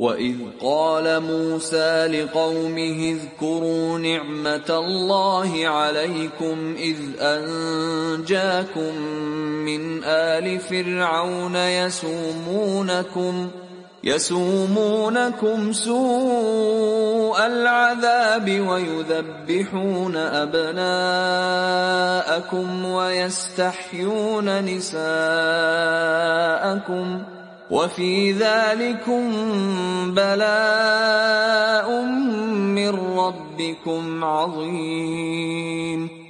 وَإِذْ قَالَ مُوسَى لِقَوْمِهِ اذْكُرُوا نِعْمَةَ اللَّهِ عَلَيْكُمْ إِذْ أَنْجَاكُمْ مِنْ آلِ فِرْعَوْنَ يَسُومُونَكُمْ سُوءَ الْعَذَابِ وَيُذَبِّحُونَ أَبْنَاءَكُمْ وَيَسْتَحْيُونَ نِسَاءَكُمْ ۚ وَفِي ذَلِكُمْ بَلَاءٌ مِّن رَّبِّكُمْ عَظِيمٌ